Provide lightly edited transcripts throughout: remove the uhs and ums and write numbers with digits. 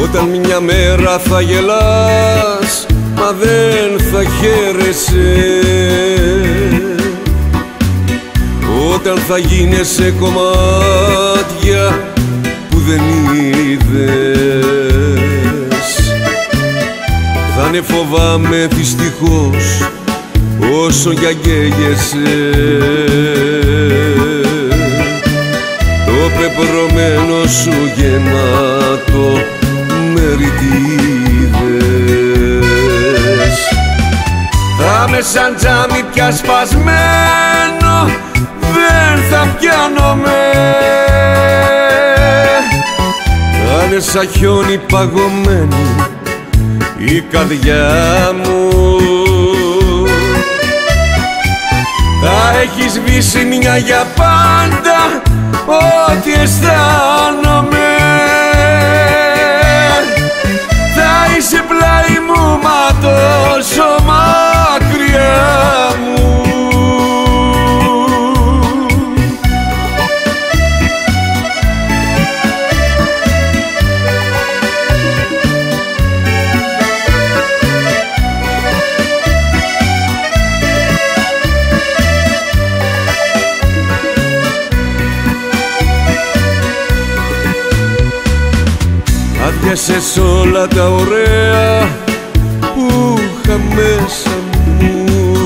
Όταν μια μέρα θα γελάς, μα δεν θα χαίρεσαι. Όταν θα γίνεσαι κομμάτια που δεν είδες. Θα είναι φοβάμαι δυστυχώς όσο κι αν καίγεσαι. Το πεπρωμένο σου γεμάτο με ρητίδες. Θα είμαι σαν τζάμι πια σπασμένο, δεν θα πιάνομαι. Θα είναι σαν χιόνι παγωμένη η καρδιά μου. Θα έχει σβήσει μια για πάντα ό,τι αισθάνομαι. Θα είσαι πλάι μου μα τόσο μακριά μου. Άδειασες όλα τα ωραία που είχα μέσα μου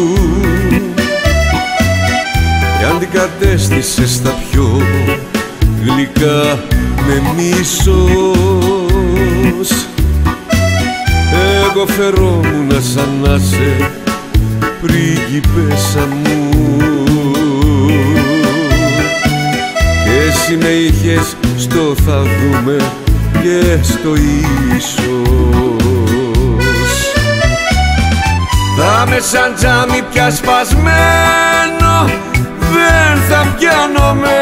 και αντικατέστησες τα πιο γλυκά με μίσος. Εγώ φερόμουν σαν να σε πρίγκιπέσα μου και εσύ με είχες στο θα δούμε και στο ίσως. Θα είμαι σαν τζάμι πια σπασμένο, δεν θα πιάνομαι.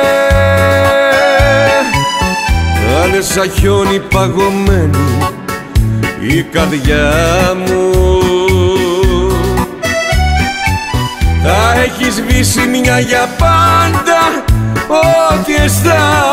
Θα είναι σαν χιόνι παγωμένη η καρδιά μου. Θα έχει σβήσει μια για πάντα ό,τι αισθάνομαι.